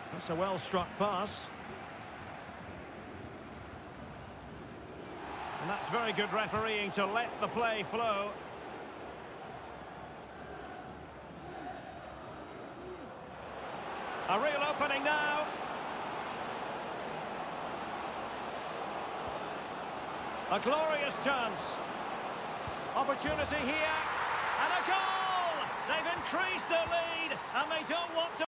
That's a well-struck pass. And that's very good refereeing to let the play flow. A real opening now. A glorious chance. Opportunity here. And a goal! They've increased their lead, and they don't want to